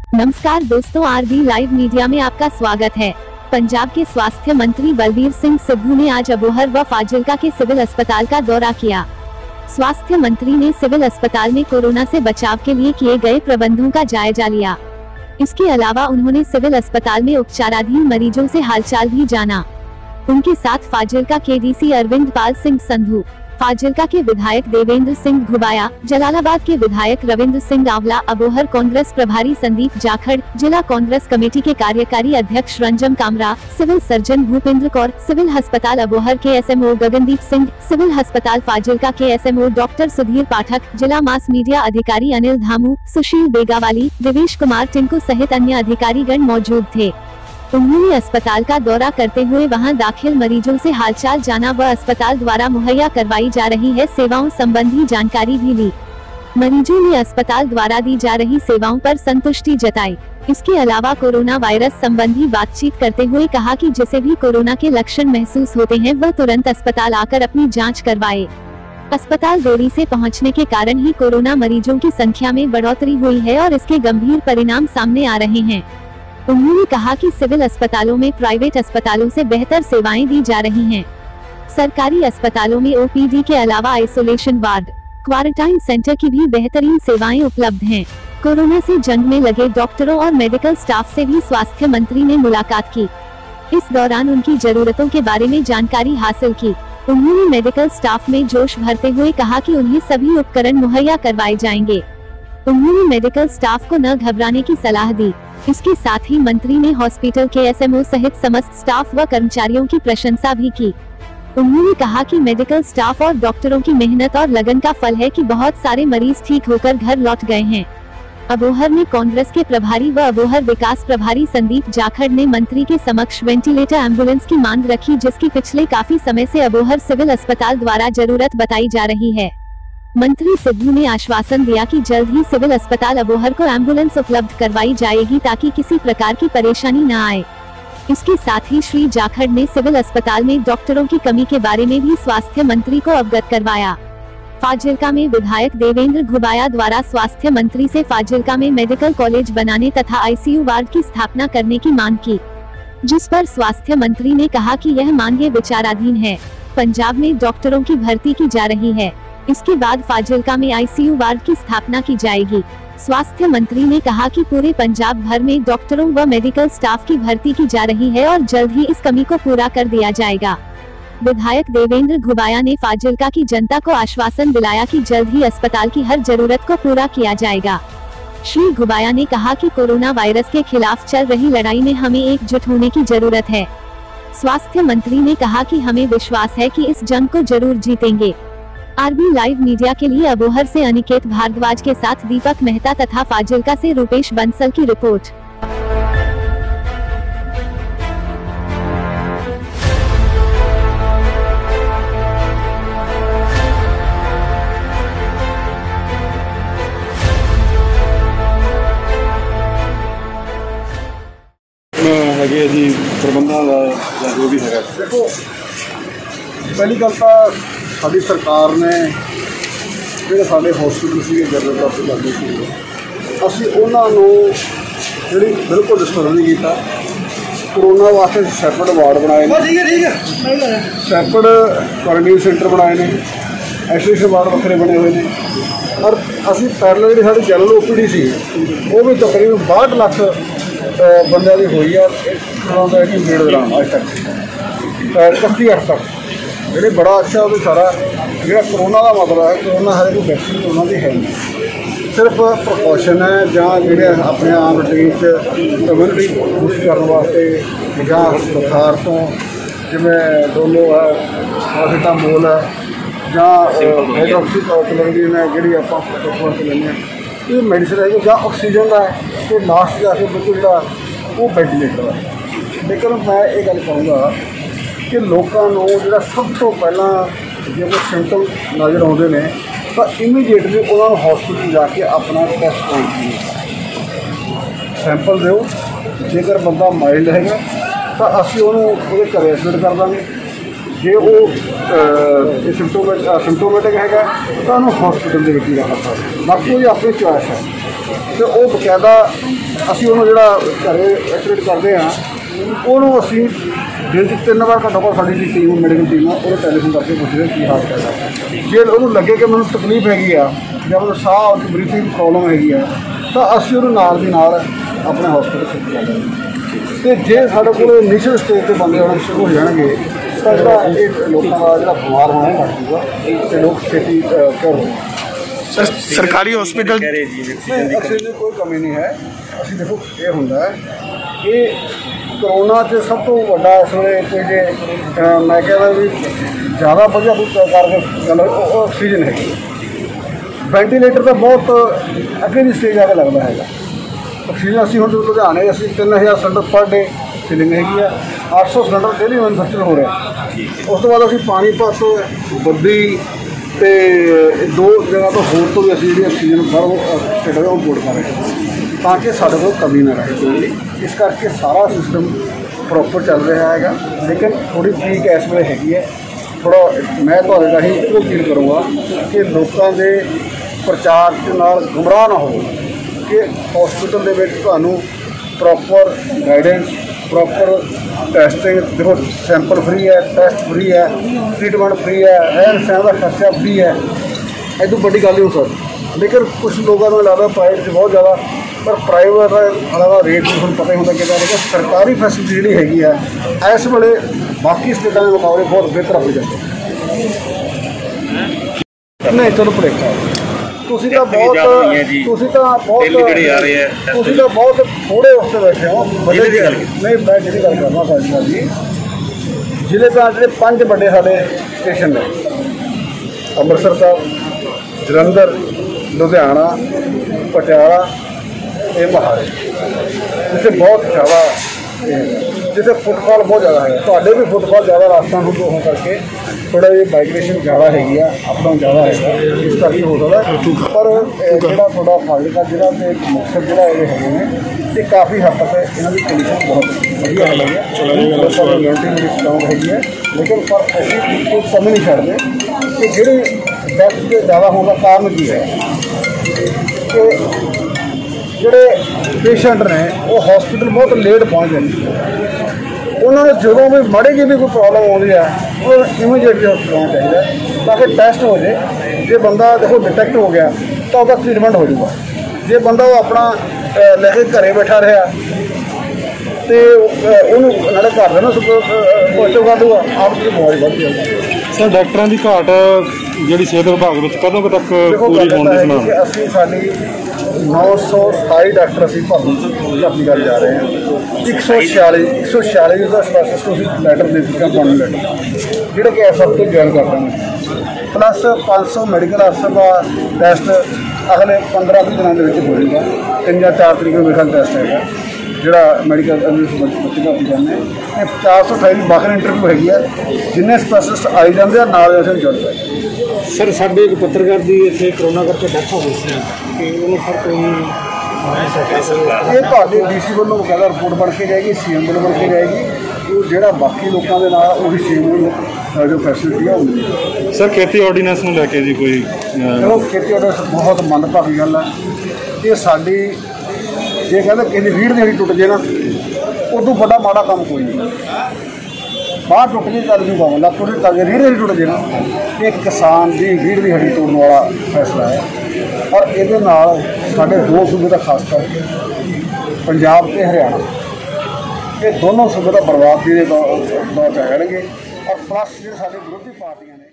नमस्कार दोस्तों, RB live media में आपका स्वागत है। पंजाब के स्वास्थ्य मंत्री बलबीर सिंह सिद्धू ने आज अबोहर व फाजिल्का के सिविल अस्पताल का दौरा किया। स्वास्थ्य मंत्री ने सिविल अस्पताल में कोरोना से बचाव के लिए किए गए प्रबंधों का जायजा लिया। इसके अलावा उन्होंने सिविल अस्पताल में उपचाराधीन मरीजों से हालचाल भी जाना। उनके साथ फाजिल्का के डीसी अरविंद पाल सिंह संधू, फाजिल्का के विधायक देवेंद्र सिंह घुबाया, जलालाबाद के विधायक रविंद्र सिंह आंवला, अबोहर कांग्रेस प्रभारी संदीप जाखड़, जिला कांग्रेस कमेटी के कार्यकारी अध्यक्ष Ranjan Kamra, civil surgeon Bhupendra Kaur, civil अस्पताल अबोहर के एसएमओ गगनदीप सिंह, सिविल अस्पताल फाजिल्का के एसएमओ डॉक्टर सुधीर पाठक, जिला मास मीडिया अधिकारी अनिल धामू, सुशील बेगावाली, देवेश कुमार टिंकू सहित अन्य अधिकारीगण मौजूद थे। उन्होंने अस्पताल का दौरा करते हुए वहां दाखिल मरीजों से हालचाल जाना व अस्पताल द्वारा मुहैया करवाई जा रही है सेवाओं संबंधी जानकारी भी ली। मरीजों ने अस्पताल द्वारा दी जा रही सेवाओं पर संतुष्टि जताई। इसके अलावा कोरोना वायरस संबंधी बातचीत करते हुए कहा कि जिसे भी कोरोना के लक्षण महसूस होते हैं वह तुरंत अस्पताल आकर अपनी जाँच करवाए। अस्पताल दूरी से पहुँचने के कारण ही कोरोना मरीजों की संख्या में बढ़ोतरी हुई है और इसके गंभीर परिणाम सामने आ रहे हैं। उन्होंने कहा कि सिविल अस्पतालों में प्राइवेट अस्पतालों से बेहतर सेवाएं दी जा रही हैं। सरकारी अस्पतालों में ओपीडी के अलावा आइसोलेशन वार्ड, क्वारंटाइन सेंटर की भी बेहतरीन सेवाएं उपलब्ध हैं। कोरोना से जंग में लगे डॉक्टरों और मेडिकल स्टाफ से भी स्वास्थ्य मंत्री ने मुलाकात की। इस दौरान उनकी जरूरतों के बारे में जानकारी हासिल की। उन्होंने मेडिकल स्टाफ में जोश भरते हुए कहा कि उन्हें सभी उपकरण मुहैया करवाए जाएंगे। उन्होंने मेडिकल स्टाफ को न घबराने की सलाह दी। इसके साथ ही मंत्री ने हॉस्पिटल के एसएमओ सहित समस्त स्टाफ व कर्मचारियों की प्रशंसा भी की। उन्होंने कहा कि मेडिकल स्टाफ और डॉक्टरों की मेहनत और लगन का फल है कि बहुत सारे मरीज ठीक होकर घर लौट गए हैं। अबोहर में कांग्रेस के प्रभारी व अबोहर विकास प्रभारी संदीप जाखड़ ने मंत्री के समक्ष वेंटिलेटर एम्बुलेंस की मांग रखी, जिसकी पिछले काफी समय से अबोहर सिविल अस्पताल द्वारा जरूरत बताई जा रही है। मंत्री सिद्धू ने आश्वासन दिया कि जल्द ही सिविल अस्पताल अबोहर को एम्बुलेंस उपलब्ध करवाई जाएगी ताकि किसी प्रकार की परेशानी न आए। इसके साथ ही श्री जाखड़ ने सिविल अस्पताल में डॉक्टरों की कमी के बारे में भी स्वास्थ्य मंत्री को अवगत करवाया। फाजिल्का में विधायक देवेंद्र घुबाया द्वारा स्वास्थ्य मंत्री से फाजिल्का में मेडिकल कॉलेज बनाने तथा आईसीयू वार्ड की स्थापना करने की मांग की, जिस पर स्वास्थ्य मंत्री ने कहा कि यह मांगे विचाराधीन है। पंजाब में डॉक्टरों की भर्ती की जा रही है, इसके बाद फाजिल्का में आईसीयू वार्ड की स्थापना की जाएगी। स्वास्थ्य मंत्री ने कहा कि पूरे पंजाब भर में डॉक्टरों व मेडिकल स्टाफ की भर्ती की जा रही है और जल्द ही इस कमी को पूरा कर दिया जाएगा। विधायक देवेंद्र घुबाया ने फाजिल्का की जनता को आश्वासन दिलाया कि जल्द ही अस्पताल की हर जरूरत को पूरा किया जाएगा। श्री घुबाया ने कहा कि कोरोना वायरस के खिलाफ चल रही लड़ाई में हमें एकजुट होने की जरूरत है। स्वास्थ्य मंत्री ने कहा कि हमें विश्वास है कि इस जंग को जरूर जीतेंगे। आरबी लाइव मीडिया के लिए अबोहर से अनिकेत भारद्वाज के साथ दीपक मेहता तथा फाजिल्का से रूपेश बंसल की रिपोर्ट। है जी प्रबंधों का जो भी है। देखो, पहली गल तो साडी सरकार ने जो साढ़े हॉस्पिटल से जरूरत हासिल करनी थी, असी उन्होंने जी बिल्कुल डिस्टर्ब नहीं किया। कोरोना वास्ते सैपरेट वार्ड बनाए, सैपरेट क्वारंटीन सेंटर बनाए ने, आइसोलेशन वार्ड वक्रे बने हुए हैं। और असी पैरल जी साड़ी जनरल ओपीडी सी वो भी तकरीबन 62 लाख बंदे की हुई है भीड़ दौरान अज तक 31 तक जो बड़ा अच्छा वो सारा जो कोरोना का मतलब है। कोरोना हर कोई वैक्सीन उन्होंने है नहीं, सिर्फ प्रिकॉशन है जहाँ जो अपने आम रूटीन कम्यूनिटी बूस्ट करने वास्ते जहाँ बुखार तो जिमें डोलो है, पैरासीटामोल है, जहाँ हाइड्रोक्सीक्लोरोक्विन है जी आप लेने ये मेडिसिन है जहाँ ऑक्सीजन का है तो लास्ट जाके बिल्कुल जो वो वेंटिलेटर है। लेकिन मैं ये गल कहूँगा कि लोगों जो सब तो पहला जो कोई सिम्पटम नज़र आते हैं तो इमीडिएटली उन्होंने हॉस्पिटल जाके अपना टेस्ट कराइए, सैंपल दो। जेकर बंदा माइल्ड है तो असी उन्होंने घर एडमिट कर देंगे, जे वो सिम्टोमेटिक है तो उन्होंने हॉस्पिटल के रखना सकते। बाकी वो अपनी चॉइस है तो वो बकायदा ਅਸੀਂ ਉਹਨੂੰ ਜਿਹੜਾ ਘਰੇ ਐਕਟੀਵੇਟ ਕਰਦੇ ਹਾਂ ਉਹਨੂੰ ਅਸੀਂ ਦਿਨ 'ਚ 3 ਵਾਰ ਘੱਟੋ ਘੱਟ ਸਾਡੀ ਜਿਹੜੀ ਟੀਮ ਮੈਡੀਕਲ ਟੀਮ ਆ ਉਹਨੂੰ ਟੈਲੀਫੋਨ ਕਰਕੇ ਪੁੱਛਦੇ ਕੀ ਹਾਲ ਚਾਲ ਹੈ। ਜੇ ਉਹਨੂੰ ਲੱਗੇ ਕਿ ਮੈਨੂੰ ਤਕਲੀਫ ਹੈਗੀ ਆ ਜਾਂ ਮੈਨੂੰ ਸਾਹ ਦੀ ਬਰੀਥਿੰਗ ਪ੍ਰੋਬਲਮ ਹੈਗੀ ਆ ਤਾਂ ਅਸੀਂ ਉਹਨੂੰ ਨਾਲ ਦੀ ਨਾਲ ਆਪਣੇ ਹਸਪਤਾਲ ਸ਼ਿਫਟ ਕਰ ਦਿੰਦੇ। ਅਤੇ ਜੇ ਸਾਡੇ ਕੋਲ ਇਨੀਸ਼ੀਅਲ ਸਟੇਜ 'ਤੇ ਬੰਦੇ ਆਉਣੇ ਸ਼ੁਰੂ ਹੋ ਜਾਣਗੇ ਤਾਂ ਜਿਹੜਾ ਇਹ ਲੋਕਾਂ ਦਾ ਜਿਹੜਾ ਬਿਮਾਰ ਹੋਣਾ ਘੱਟ ਜੂਗਾ ਅਤੇ ਲੋਕ ਛੇਤੀ ਕਿਉਂ ਹੋ ਸਰ ਸਰਕਾਰੀ ਹਸਪੀਟਲ ਆਕਸੀਜਨ ਦੀ ਕੋਈ ਕਮੀ ਨਹੀਂ ਹੈ। ਅਸੀਂ ਦੇਖੋ ਇਹ ਹੁੰਦਾ ਹੈ ਕਿ ਕਰੋਨਾ 'ਚ ਸਭ ਤੋਂ ਵੱਡਾ ਇਸ ਵੇਲੇ ਕੋਈ ਜੇ ਮੈਂ ਕਹਿੰਦਾ ਵੀ ਜ਼ਿਆਦਾ ਵਧੀਆ ਕੋਈ ਕਰਕੇ ਗੱਲ ਉਹ ਆਕਸੀਜਨ ਹੈਗੀ। ਵੈਂਟੀਲੇਟਰ ਤਾਂ ਬਹੁਤ ਅੱਗੇ ਦੀ ਸਟੇਜ ਆ ਕੇ ਲੱਗਦਾ ਹੈਗਾ। ਆਕਸੀਜਨ ਅਸੀਂ ਹੁਣ ਲੁਧਿਆਣੇ ਅਸੀਂ 3000 ਸਿਲੰਡਰ ਪਰ ਡੇ ਫਿਲਿੰਗ ਹੈਗੀ ਆ, 800 ਸਿਲੰਡਰ ਡੇਲੀ ਮੈਨੂਫੈਕਚਰ ਹੋ ਰਿਹਾ। ਉਸ ਤੋਂ ਬਾਅਦ ਅਸੀਂ ਪਾਣੀਪਤ, ਬੱਦੀ ਅਤੇ 2 ਜਗ੍ਹਾ ਤੋਂ ਹੋਰ ਤੋਂ ਵੀ ਅਸੀਂ ਜਿਹੜੀ ਆਕਸੀਜਨ ਬਾਹਰੋਂ ਸਟੇਟ ਹੈ ਉਹ ਇੰਪੋਰਟ ਕਰ ਰਹੇ ਹਾਂ ਤਾਂ ਕਿ ਸਾਡੇ ਕੋਲ ਕਮੀ ਨਾ ਰਹੇ। ਇਸ ਕਰਕੇ ਸਾਰਾ ਸਿਸਟਮ ਪ੍ਰੋਪਰ ਚੱਲ ਰਿਹਾ ਹੈਗਾ। ਲੇਕਿਨ ਥੋੜ੍ਹੀ ਠੀਕ ਇਸ ਵੇਲੇ ਹੈਗੀ ਹੈ। ਥੋੜ੍ਹਾ ਮੈਂ ਤੁਹਾਡੇ ਰਾਹੀਂ ਇਹ ਅਪੀਲ ਕਰੂੰਗਾ ਕਿ ਲੋਕਾਂ ਦੇ ਪ੍ਰਚਾਰ ਦੇ ਨਾਲ ਗੁੰਮਰਾਹ ਨਾ ਹੋਵੋ ਕਿ ਹਸਪੀਟਲ ਦੇ ਵਿੱਚ ਤੁਹਾਨੂੰ ਪ੍ਰੋਪਰ ਗਾਈਡੈਂਸ, ਪ੍ਰੋਪਰ ਟੈਸਟਿੰਗ ਦੇਖੋ, ਸੈਂਪਲ ਫਰੀ ਹੈ, ਟੈਸਟ ਫਰੀ ਹੈ, ਟ੍ਰੀਟਮੈਂਟ ਫਰੀ ਹੈ, ਰਹਿਣ ਸਹਿਣ ਦਾ ਖਰਚਾ ਫਰੀ ਹੈ। ਇਹ ਤੋਂ ਵੱਡੀ ਗੱਲ ਨਹੀਂ ਹੋ ਸਕਦੀ। ਲੇਕਿਨ ਕੁਛ ਲੋਕਾਂ ਨੂੰ ਲੱਗਦਾ ਪ੍ਰਾਈਵੇਟ 'ਚ ਬਹੁਤ ਜ਼ਿਆਦਾ, ਪਰ ਪ੍ਰਾਈਵੇਟ ਵਾਲਾ ਦਾ ਰੇਟ ਵੀ ਤੁਹਾਨੂੰ ਪਤਾ ਹੀ ਹੁੰਦਾ ਕਿੰਨਾ ਹੈਗਾ। ਸਰਕਾਰੀ ਫੈਸਿਲਿਟੀ ਜਿਹੜੀ ਹੈਗੀ ਆ ਇਸ ਵੇਲੇ ਬਾਕੀ ਸਟੇਟਾਂ ਦੇ ਮੁਕਾਬਲੇ ਬਹੁਤ ਬਿਹਤਰ ਹੋ ਜਾਂਦੀ ਨਹੀਂ। ਚਲੋ ਭੁਲੇਖਾ ਤੁਸੀਂ ਤਾਂ ਬਹੁਤ ਥੋੜੇ ਉਸ 'ਤੇ ਬੈਠੇ ਹੋ। ਨਹੀਂ ਮੈਂ ਜਿਹੜੀ ਗੱਲ ਕਰਨਾ ਫਾਜ਼ਿਲਕਾ ਜੀ ਜ਼ਿਲ੍ਹੇ ਤਾਂ ਜਿਹੜੇ 5 ਵੱਡੇ ਸਾਡੇ ਸਟੇਸ਼ਨ ਨੇ, ਅੰਮ੍ਰਿਤਸਰ ਸਾਹਿਬ, ਜਲੰਧਰ, ਲੁਧਿਆਣਾ, ਪਟਿਆਲਾ ਇਹ ਮੋਹਾਲੀ, ਜਿੱਥੇ ਬਹੁਤ ਜ਼ਿਆਦਾ ਜਿੱਥੇ ਫੁੱਟਫਾਲ ਬਹੁਤ ਜ਼ਿਆਦਾ ਹੈ। ਤੁਹਾਡੇ ਵੀ ਫੁੱਟਫਾਲ ਜ਼ਿਆਦਾ ਰਾਸਤਾ ਨੂੰ ਹੋਣ ਕਰਕੇ ਥੋੜ੍ਹਾ ਜਿਹੀ ਮਾਈਗ੍ਰੇਸ਼ਨ ਜ਼ਿਆਦਾ ਹੈਗੀ ਆ, ਅਪ-ਡਾਊਨ ਜ਼ਿਆਦਾ ਹੈਗਾ, ਇਸ ਕਰਕੇ ਹੋ ਸਕਦਾ। ਪਰ ਜਿਹੜਾ ਤੁਹਾਡਾ ਫਾਜ਼ਿਲਕਾ ਜ਼ਿਲ੍ਹਾ ਅਤੇ ਮੁਕਤਸਰ ਜ਼ਿਲ੍ਹਾ ਇਹ ਹੈਗੇ ਨੇ ਇਹ ਕਾਫੀ ਹੱਦ ਤੱਕ ਇਹਨਾਂ ਦੀ ਕੰਡੀਸ਼ਨ ਬਹੁਤ ਵਧੀਆ ਹੈਗੀ ਹੈ। ਲੋਕਾਂ ਦੀ ਇਮਿਊਨਿਟੀ ਬੜੀ ਸਟਰੋਂਗ ਹੈਗੀ ਹੈ। ਲੇਕਿਨ ਪਰ ਅਸੀਂ ਕੋਈ ਸਮਝ ਨਹੀਂ ਛੱਡਦੇ ਕਿ ਜਿਹੜੇ ਡੈਥ ਦੇ ਜ਼ਿਆਦਾ ਹੋਣ ਦਾ ਕਾਰਨ ਕੀ ਹੈ ਕਿ ਜਿਹੜੇ ਪੇਸ਼ੈਂਟ ਨੇ ਉਹ ਹਸਪੀਟਲ ਬਹੁਤ ਲੇਟ ਪਹੁੰਚ ਜਾਂਦੇ। ਉਹਨਾਂ ਨੂੰ ਜਦੋਂ ਵੀ ਮਾੜੀ ਜਿਹੀ ਵੀ ਕੋਈ ਪ੍ਰੋਬਲਮ ਆਉਂਦੀ ਹੈ ਉਹ ਇਮੀਡੀਏਟਲੀ ਹਸਪਤਾਲ ਆਉਣਾ ਚਾਹੀਦਾ ਤਾਂ ਕਿ ਟੈਸਟ ਹੋ ਜਾਏ। ਜੇ ਬੰਦਾ ਦੇਖੋ ਡਿਟੈਕਟ ਹੋ ਗਿਆ ਤਾਂ ਉਹਦਾ ਟ੍ਰੀਟਮੈਂਟ ਹੋ ਜਾਊਗਾ। ਜੇ ਬੰਦਾ ਉਹ ਆਪਣਾ ਲੈ ਕੇ ਘਰੇ ਬੈਠਾ ਰਿਹਾ ਅਤੇ ਉਹਨੂੰ ਨਾਲੇ ਘਰ ਦੇ ਨਾ ਪੋਜ਼ਟਿਵ ਕਰ ਦੂਗਾ, ਆਪ ਦੀ ਬਿਮਾਰੀ ਵੱਧ ਜਾਊਗੀ। ਸਰ ਡਾਕਟਰਾਂ ਦੀ ਘਾਟ ਜਿਹੜੀ ਸਿਹਤ ਵਿਭਾਗ ਵਿੱਚ ਕਦੋਂ ਤੱਕ ਪੂਰੀ ਹੋਣ ਦੀ ਸੰਭਾਵਨਾ ਹੈ? ਅਸੀਂ ਸਾਡੀ 927 ਡਾਕਟਰ ਅਸੀਂ ਭਰਤੀ ਕਰਨ ਜਾ ਰਹੇ ਹਾਂ। 146 ਦਾ ਸਪੈਸ਼ਲਿਸਟ ਤੁਸੀਂ ਲੈਟਰ ਦੇ ਦਿੱਤਾ ਤੁਹਾਨੂੰ ਲੈਟਰ ਜਿਹੜੇ ਕਿ ਇਸ ਹਫ਼ਤੇ ਜੁਆਇਨ ਕਰ ਦਾਂਗੇ। ਪਲੱਸ 500 ਮੈਡੀਕਲ ਅਫਸਰ ਦਾ ਟੈਸਟ ਅਗਲੇ 15-20 ਦਿਨਾਂ ਦੇ ਵਿੱਚ ਹੋ ਜਾਊਗਾ। 3 ਜਾਂ 4 ਤਰੀਕ ਨੂੰ ਮੇਰਾ ਟੈਸਟ ਹੈਗਾ ਜਿਹੜਾ ਮੈਡੀਕਲ ਬੱਚੇ ਭਰਤੀ ਕਰਨੇ। ਇਹ 428 ਬਾਹਰ ਇੰਟਰਵਿਊ ਹੈਗੀ ਹੈ। ਜਿੰਨੇ ਸਪੈਸ਼ਲਿਸਟ ਆਈ ਜਾਂਦੇ ਆ ਨਾਲ ਅਸੀਂ ਜੁੜ ਜਾਏ। ਸਰ ਸਾਡੇ ਇੱਕ ਪੱਤਰਕਾਰ ਦੀ ਇੱਥੇ ਕਰੋਨਾ ਕਰਕੇ ਡੈਥ ਹੋ ਗਈ ਸੀ ਕਿ ਉਹਨੂੰ ਫਿਰ ਕੋਈ ਇਹ ਤੁਹਾਡੇ ਡੀਸੀ ਵੱਲੋਂ ਬਕਾਇਦਾ ਰਿਪੋਰਟ ਬਣ ਕੇ ਜਾਏਗੀ, CM ਵੱਲੋਂ ਬਣ ਕੇ ਜਾਏਗੀ। ਉਹ ਜਿਹੜਾ ਬਾਕੀ ਲੋਕਾਂ ਦੇ ਨਾਲ ਉਹੀ CM ਨੂੰ ਜੋ ਫੈਸਿਲਿਟੀ ਆ ਉਹ ਸਰ ਖੇਤੀ ਆਰਡੀਨੈਂਸ ਨੂੰ ਲੈ ਕੇ ਜੀ ਕੋਈ ਚਲੋ ਖੇਤੀ ਆਰਡੀਨੈਂਸ ਬਹੁਤ ਮੰਦਭਾਗੀ ਗੱਲ ਹੈ। ਇਹ ਸਾਡੀ ਜੇ ਕਹਿੰਦੇ ਕਿਸੇ ਦੀ ਰੀੜ੍ਹ ਦੀ ਹੱਡੀ ਟੁੱਟ ਜੇ ਨਾ ਉਦੋਂ ਵੱਡਾ ਮਾੜਾ ਕੰਮ ਕੋਈ ਨਹੀਂ। ਬਾਹਰ ਟੁੱਟ ਜੇ ਚੱਲ ਜੂਗਾ ਲੱਤ ਟੁੱਟ ਚੱਲ ਜੇ, ਰੀੜ੍ਹ ਦੀ ਹੱਡੀ ਟੁੱਟ ਜੇ ਨਾ ਇਹ ਕਿਸਾਨ ਦੀ ਰੀੜ੍ਹ ਦੀ ਹੱਡੀ ਤੋੜਨ ਵਾਲਾ ਫੈਸਲਾ ਹੈ। ਔਰ ਇਹਦੇ ਨਾਲ ਸਾਡੇ 2 ਸੂਬੇ ਦਾ ਖਾਸ ਕਰਕੇ ਪੰਜਾਬ ਅਤੇ ਹਰਿਆਣਾ ਇਹ ਦੋਨੋਂ ਸੂਬੇ ਦਾ ਬਰਬਾਦੀ ਦੇ ਦੌਰ 'ਚ ਆ ਜਾਣਗੇ। ਔਰ ਪਲੱਸ ਜਿਹੜੇ ਸਾਡੇ ਵਿਰੋਧੀ ਪਾਰਟੀਆਂ ਨੇ